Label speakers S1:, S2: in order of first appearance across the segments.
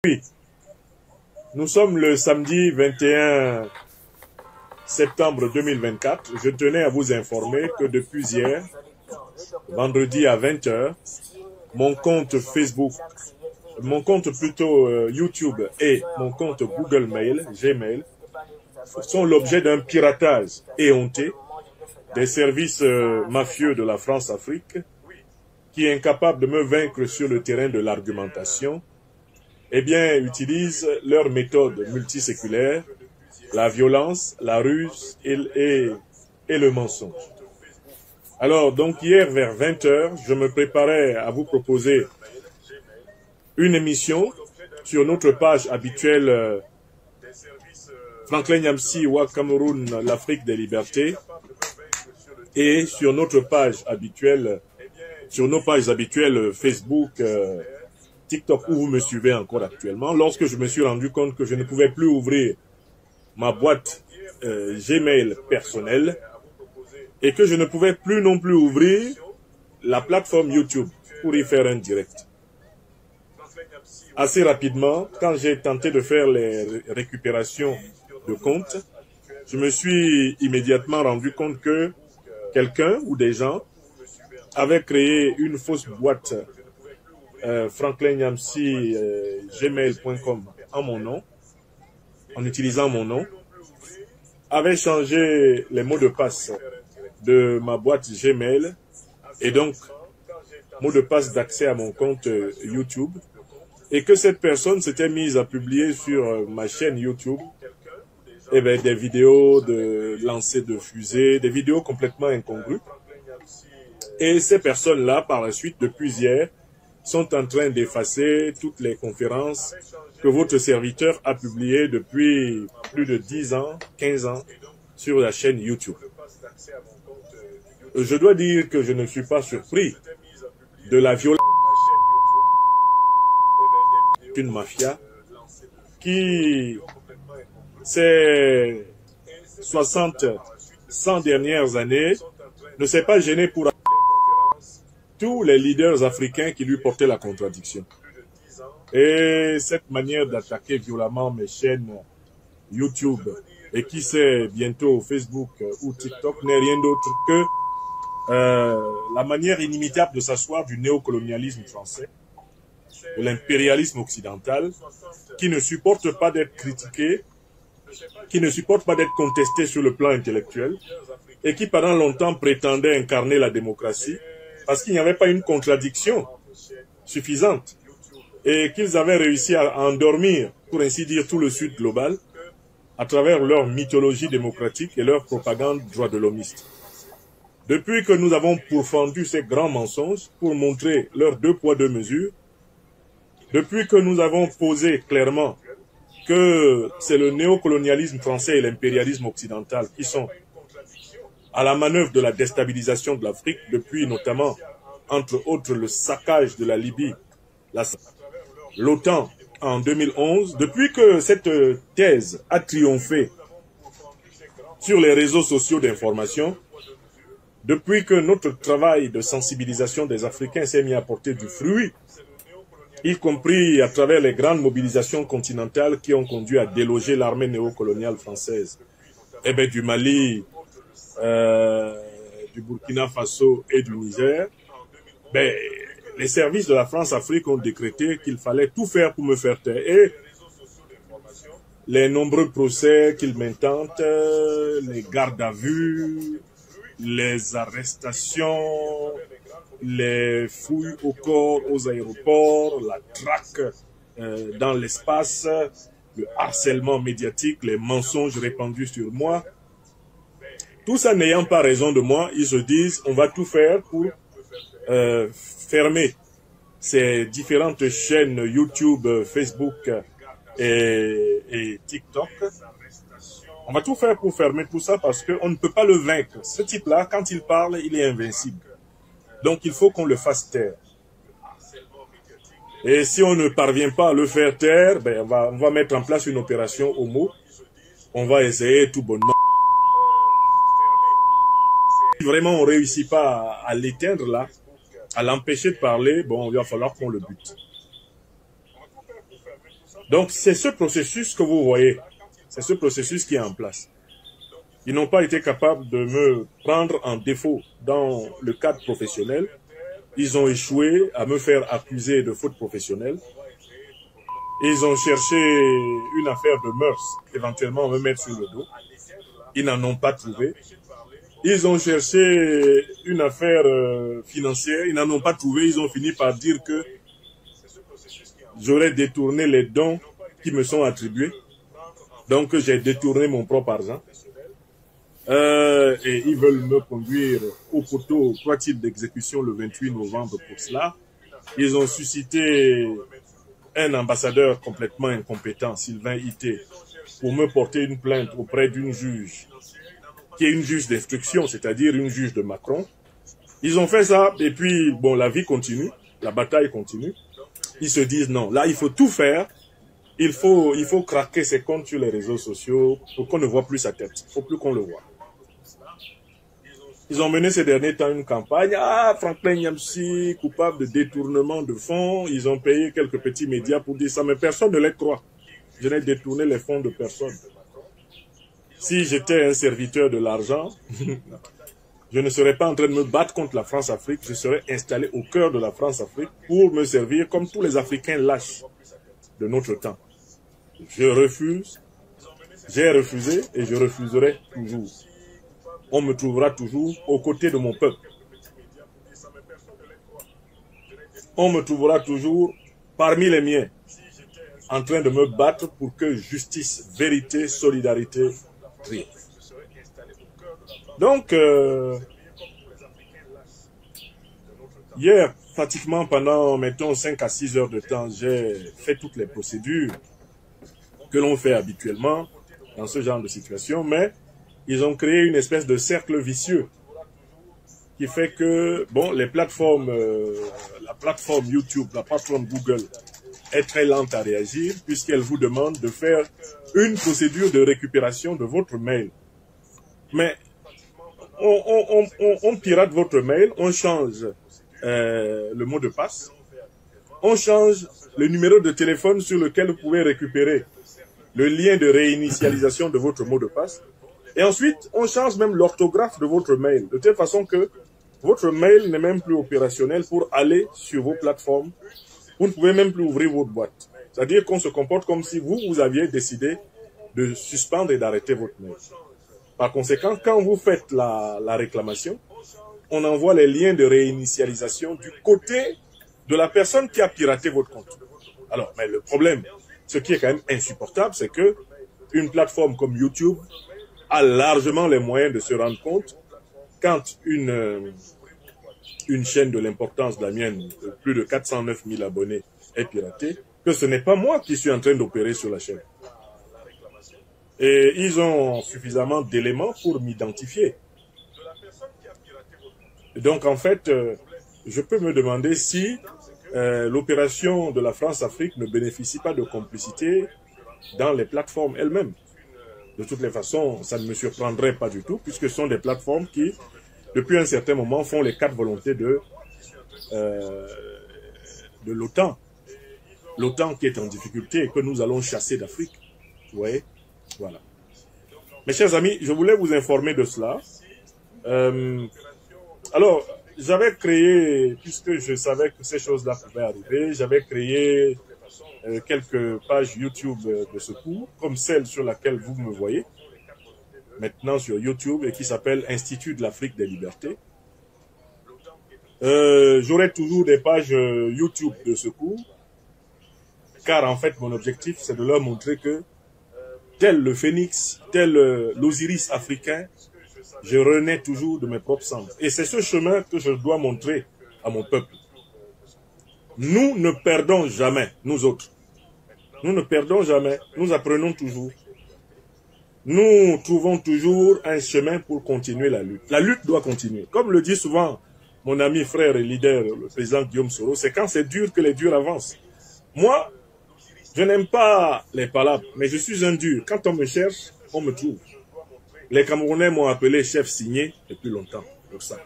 S1: Oui, nous sommes le samedi 21 septembre 2024. Je tenais à vous informer que depuis hier, vendredi à 20 h, mon compte Facebook, mon compte plutôt YouTube et mon compte Google Mail, Gmail, sont l'objet d'un piratage éhonté des services mafieux de la France-Afrique qui est incapable de me vaincre sur le terrain de l'argumentation, eh bien, utilisent leurs méthodes multiséculaires, la violence, la ruse et le mensonge. Alors, donc hier vers 20 h, je me préparais à vous proposer une émission sur notre page habituelle Franklin Nyamsi Wa Cameroun, l'Afrique des libertés, et sur notre page habituelle, sur nos pages habituelles Facebook, TikTok, où vous me suivez encore actuellement. Lorsque je me suis rendu compte que je ne pouvais plus ouvrir ma boîte Gmail personnelle et que je ne pouvais plus non plus ouvrir la plateforme YouTube pour y faire un direct. Assez rapidement, quand j'ai tenté de faire les récupérations de comptes, je me suis immédiatement rendu compte que quelqu'un ou des gens avaient créé une fausse boîte franklinyamsi@gmail.com en mon nom, en utilisant mon nom, avait changé les mots de passe de ma boîte Gmail et donc mot de passe d'accès à mon compte YouTube, et que cette personne s'était mise à publier sur ma chaîne YouTube des vidéos de lancer de fusées, des vidéos complètement incongrues. Et ces personnes-là, par la suite, depuis hier, sont en train d'effacer toutes les conférences que votre serviteur a publiées depuis plus de 10 ans, 15 ans sur la chaîne YouTube. Je dois dire que je ne suis pas surpris de la violence d'une mafia qui, ces 60, 100 dernières années, ne s'est pas gêné pour tous les leaders africains qui lui portaient la contradiction. Et cette manière d'attaquer violemment mes chaînes YouTube et qui sait bientôt Facebook ou TikTok n'est rien d'autre que la manière inimitable de s'asseoir du néocolonialisme français, de l'impérialisme occidental, qui ne supporte pas d'être critiqué, qui ne supporte pas d'être contesté sur le plan intellectuel, et qui pendant longtemps prétendait incarner la démocratie, parce qu'il n'y avait pas une contradiction suffisante, et qu'ils avaient réussi à endormir, pour ainsi dire, tout le Sud global, à travers leur mythologie démocratique et leur propagande droit de l'homiste. Depuis que nous avons pourfendu ces grands mensonges pour montrer leurs 2 poids 2 mesures, depuis que nous avons posé clairement que c'est le néocolonialisme français et l'impérialisme occidental qui sont à la manœuvre de la déstabilisation de l'Afrique, depuis notamment, entre autres, le saccage de la Libye, l'OTAN en 2011, depuis que cette thèse a triomphé sur les réseaux sociaux d'information, depuis que notre travail de sensibilisation des Africains s'est mis à porter du fruit, y compris à travers les grandes mobilisations continentales qui ont conduit à déloger l'armée néocoloniale française, du Mali, du Burkina Faso et du Niger, les services de la France-Afrique ont décrété qu'il fallait tout faire pour me faire taire. Et les nombreux procès qu'ils m'intentent, les gardes à vue, les arrestations, les fouilles au corps aux aéroports, la traque dans l'espace, le harcèlement médiatique, les mensonges répandus sur moi. Tout ça n'ayant pas raison de moi, ils se disent on va tout faire pour fermer ces différentes chaînes YouTube, Facebook et TikTok. On va tout faire pour fermer tout ça parce qu'on ne peut pas le vaincre. Ce type-là, quand il parle, il est invincible. Donc il faut qu'on le fasse taire. Et si on ne parvient pas à le faire taire, on va mettre en place une opération Homo. On va essayer tout bonnement. Si vraiment on ne réussit pas à l'éteindre là, à l'empêcher de parler, il va falloir qu'on le bute. Donc, c'est ce processus que vous voyez. C'est ce processus qui est en place. Ils n'ont pas été capables de me prendre en défaut dans le cadre professionnel. Ils ont échoué à me faire accuser de faute professionnelle. Ils ont cherché une affaire de mœurs, éventuellement me mettre sur le dos. Ils n'en ont pas trouvé. Ils ont cherché une affaire financière, ils n'en ont pas trouvé. Ils ont fini par dire que j'aurais détourné les dons qui me sont attribués. Donc j'ai détourné mon propre argent. Et ils veulent me conduire au poteau, croit-il, d'exécution le 28 novembre pour cela. Ils ont suscité un ambassadeur complètement incompétent, Sylvain Ité, pour me porter une plainte auprès d'une juge, qui est une juge d'instruction, c'est-à-dire une juge de Macron. Ils ont fait ça, et puis, bon, la vie continue, la bataille continue. Ils se disent, non, là, il faut tout faire. Il faut craquer ses comptes sur les réseaux sociaux pour qu'on ne voit plus sa tête. Il ne faut plus qu'on le voit. Ils ont mené ces derniers temps une campagne. Ah, Franklin Nyamsi, coupable de détournement de fonds. Ils ont payé quelques petits médias pour dire ça, mais personne ne les croit. Je n'ai détourné les fonds de personne. Si j'étais un serviteur de l'argent, je ne serais pas en train de me battre contre la France-Afrique. Je serais installé au cœur de la France-Afrique pour me servir comme tous les Africains lâches de notre temps. Je refuse, j'ai refusé et je refuserai toujours. On me trouvera toujours aux côtés de mon peuple. On me trouvera toujours parmi les miens, en train de me battre pour que justice, vérité, solidarité triomphe. Donc, hier, pratiquement pendant, mettons, 5 à 6 heures de temps, j'ai fait toutes les procédures que l'on fait habituellement dans ce genre de situation, mais ils ont créé une espèce de cercle vicieux qui fait que, bon, les plateformes, la plateforme YouTube, la plateforme Google est très lente à réagir puisqu'elle vous demande de faire une procédure de récupération de votre mail. Mais on pirate votre mail, on change le mot de passe, on change le numéro de téléphone sur lequel vous pouvez récupérer le lien de réinitialisation de votre mot de passe. Et ensuite, on change même l'orthographe de votre mail, de telle façon que votre mail n'est même plus opérationnel pour aller sur vos plateformes. Vous ne pouvez même plus ouvrir votre boîte. C'est-à-dire qu'on se comporte comme si vous aviez décidé de suspendre et d'arrêter votre mail. Par conséquent, quand vous faites la réclamation, on envoie les liens de réinitialisation du côté de la personne qui a piraté votre compte. Alors, mais le problème, ce qui est quand même insupportable, c'est que une plateforme comme YouTube a largement les moyens de se rendre compte quand une chaîne de l'importance de la mienne, de plus de 409 000 abonnés, est piratée, que ce n'est pas moi qui suis en train d'opérer sur la chaîne. Et ils ont suffisamment d'éléments pour m'identifier. Donc en fait, je peux me demander si l'opération de la France-Afrique ne bénéficie pas de complicité dans les plateformes elles-mêmes. De toutes les façons, ça ne me surprendrait pas du tout, puisque ce sont des plateformes qui, depuis un certain moment, font les 4 volontés de l'OTAN. L'OTAN qui est en difficulté et que nous allons chasser d'Afrique. Vous voyez? Voilà. Mes chers amis, je voulais vous informer de cela. Alors, j'avais créé, puisque je savais que ces choses-là pouvaient arriver, j'avais créé quelques pages YouTube de secours, comme celle sur laquelle vous me voyez, maintenant sur YouTube, et qui s'appelle Institut de l'Afrique des Libertés. J'aurai toujours des pages YouTube de secours, car en fait, mon objectif, c'est de leur montrer que, tel le phénix, tel l'Osiris africain, je renais toujours de mes propres cendres. Et c'est ce chemin que je dois montrer à mon peuple. Nous ne perdons jamais, nous autres. Nous ne perdons jamais, nous apprenons toujours. Nous trouvons toujours un chemin pour continuer la lutte. La lutte doit continuer. Comme le dit souvent mon ami, frère et leader, le président Guillaume Soro, c'est quand c'est dur que les durs avancent. Moi, je n'aime pas les palabres, mais je suis un dur. Quand on me cherche, on me trouve. Les Camerounais m'ont appelé chef signé depuis longtemps. Donc ça.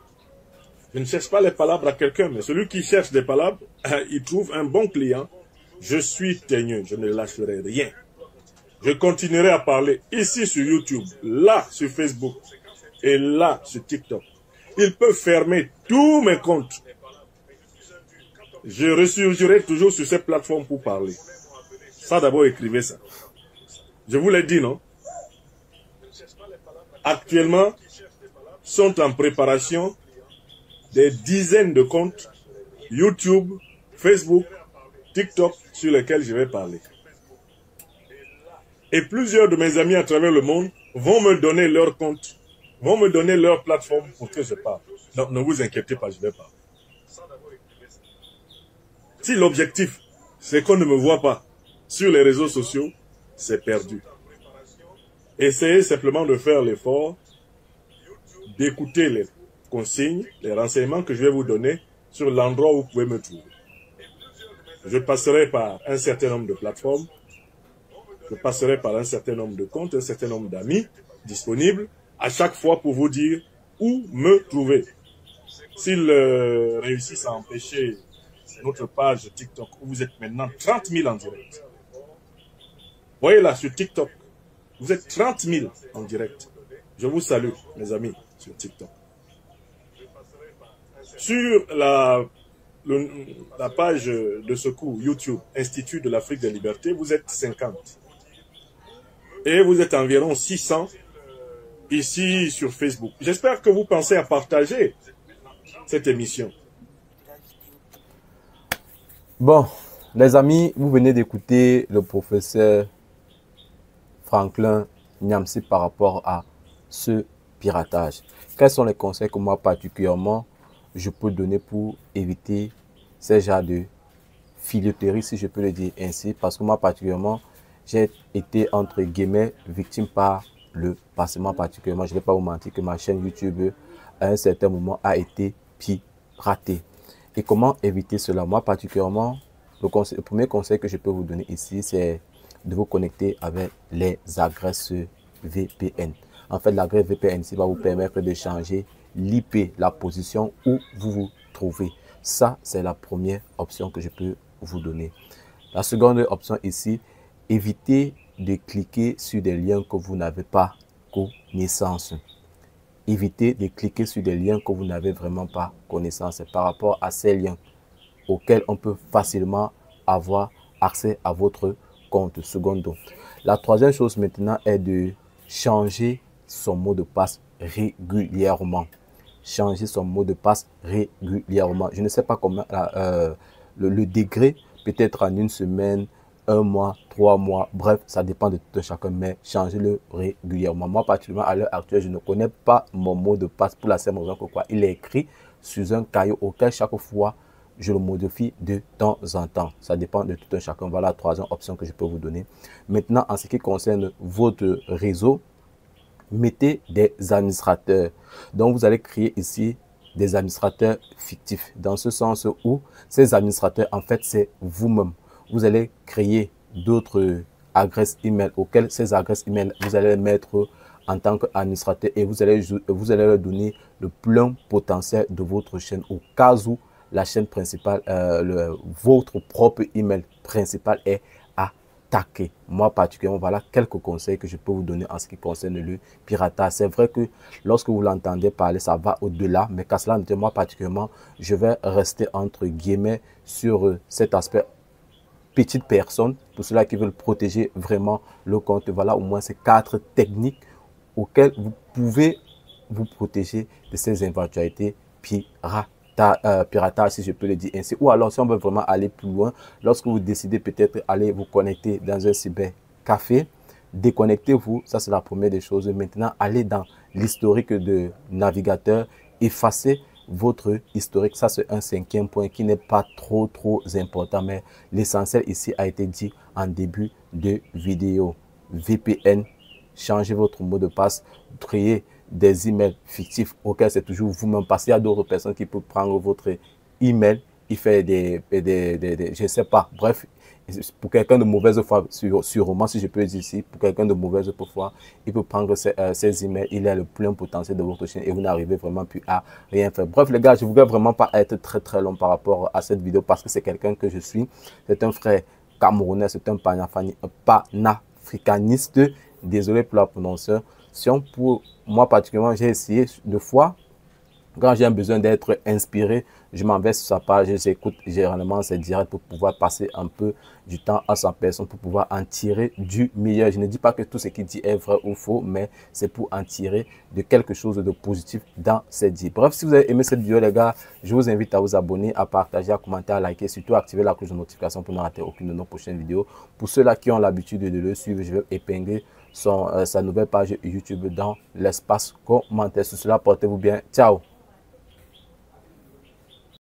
S1: Je ne cherche pas les palabres à quelqu'un, mais celui qui cherche des palabres, il trouve un bon client Je suis teigneux, je ne lâcherai rien. Je continuerai à parler ici sur YouTube, là sur Facebook et là sur TikTok. Ils peuvent fermer tous mes comptes. Je ressurgirai toujours sur ces plateformes pour parler. Ça d'abord, écrivez ça. Je vous l'ai dit, non? Actuellement, sont en préparation des dizaines de comptes YouTube, Facebook, TikTok sur lesquels je vais parler. Et plusieurs de mes amis à travers le monde vont me donner leur compte, vont me donner leur plateforme pour que je parle. Donc ne vous inquiétez pas, je vais parler. Si l'objectif, c'est qu'on ne me voit pas sur les réseaux sociaux, c'est perdu. Essayez simplement de faire l'effort d'écouter les consignes, les renseignements que je vais vous donner sur l'endroit où vous pouvez me trouver. Je passerai par un certain nombre de plateformes, je passerai par un certain nombre de comptes, un certain nombre d'amis disponibles à chaque fois pour vous dire où me trouver. S'ils réussissent à empêcher notre page TikTok où vous êtes maintenant 30 000 en direct. Voyez là sur TikTok, vous êtes 30 000 en direct. Je vous salue mes amis sur TikTok. Sur la page de secours YouTube, Institut de l'Afrique des Libertés, vous êtes 50. Et vous êtes environ 600 ici sur Facebook. J'espère que vous pensez à partager cette émission.
S2: Bon, les amis, vous venez d'écouter le professeur Franklin Nyamsi par rapport à ce piratage. Quels sont les conseils que moi particulièrement je peux donner pour éviter ces genres de filouterie, si je peux le dire ainsi, parce que moi particulièrement, j'ai été entre guillemets victime par le passé. Moi particulièrement, je ne vais pas vous mentir que ma chaîne YouTube à un certain moment a été piratée. Et comment éviter cela? Moi particulièrement, le premier conseil que je peux vous donner ici, c'est de vous connecter avec les adresses VPN. En fait, l'adresse VPN ici va vous permettre de changer l'IP, la position où vous vous trouvez. Ça, c'est la première option que je peux vous donner. La seconde option ici, évitez de cliquer sur des liens que vous n'avez pas connaissance. Évitez de cliquer sur des liens que vous n'avez vraiment pas connaissance par rapport à ces liens auxquels on peut facilement avoir accès à votre compte. Secondo. La troisième chose maintenant est de changer son mot de passe régulièrement. Changer son mot de passe régulièrement. Je ne sais pas comment le degré, peut-être en une semaine, 1 mois, 3 mois, bref, ça dépend de tout chacun, mais changez-le régulièrement. Moi, particulièrement à l'heure actuelle, je ne connais pas mon mot de passe pour la simple raison que quoi. Il est écrit sur un caillou auquel chaque fois, je le modifie de temps en temps. Ça dépend de tout un chacun. Voilà la troisième option que je peux vous donner. Maintenant, en ce qui concerne votre réseau, mettez des administrateurs. Donc, vous allez créer ici des administrateurs fictifs. Dans ce sens où ces administrateurs, en fait, c'est vous-même. Vous allez créer d'autres adresses email auxquelles ces adresses email, vous allez les mettre en tant qu'administrateur et vous allez leur donner le plein potentiel de votre chaîne au cas où la chaîne principale, votre propre email principal est attaqué. Moi particulièrement, voilà quelques conseils que je peux vous donner en ce qui concerne le piratage. C'est vrai que lorsque vous l'entendez parler, ça va au-delà, mais qu'à cela, moi particulièrement, je vais rester entre guillemets sur cet aspect petite personne, pour ceux-là qui veulent protéger vraiment le compte. Voilà au moins ces 4 techniques auxquelles vous pouvez vous protéger de ces éventualités piratage, si je peux le dire ainsi. Ou alors, si on veut vraiment aller plus loin, lorsque vous décidez peut-être aller vous connecter dans un cybercafé, déconnectez-vous, ça c'est la première des choses. Maintenant, allez dans l'historique de navigateur, effacez votre historique. Ça c'est un 5e point qui n'est pas trop important, mais l'essentiel ici a été dit en début de vidéo. VPN, changez votre mot de passe, créez des emails fictifs auxquels c'est toujours vous-même, parce qu'il y a d'autres personnes qui peuvent prendre votre email, il fait je ne sais pas, bref, pour quelqu'un de mauvaise foi, sûrement si je peux dire ici, pour quelqu'un de mauvaise foi, il peut prendre ces emails, il a le plein potentiel de votre chaîne et vous n'arrivez vraiment plus à rien faire. Bref les gars, je ne voudrais vraiment pas être très long par rapport à cette vidéo parce que c'est quelqu'un que je suis, c'est un frère camerounais, c'est un panafricaniste. Désolé pour la prononciation. Pour moi particulièrement, j'ai essayé deux fois. Quand j'ai besoin d'être inspiré, je m'en vais sur sa page, j'écoute généralement ses directs pour pouvoir passer un peu du temps à sa personne, pour pouvoir en tirer du meilleur. Je ne dis pas que tout ce qu'il dit est vrai ou faux, mais c'est pour en tirer de quelque chose de positif dans ses dits. Bref, si vous avez aimé cette vidéo, les gars, je vous invite à vous abonner, à partager, à commenter, à liker, surtout à activer la cloche de notification pour ne rater aucune de nos prochaines vidéos. Pour ceux-là qui ont l'habitude de le suivre, je vais épingler sa nouvelle page YouTube dans l'espace commentaire. Sur cela, portez-vous bien. Ciao!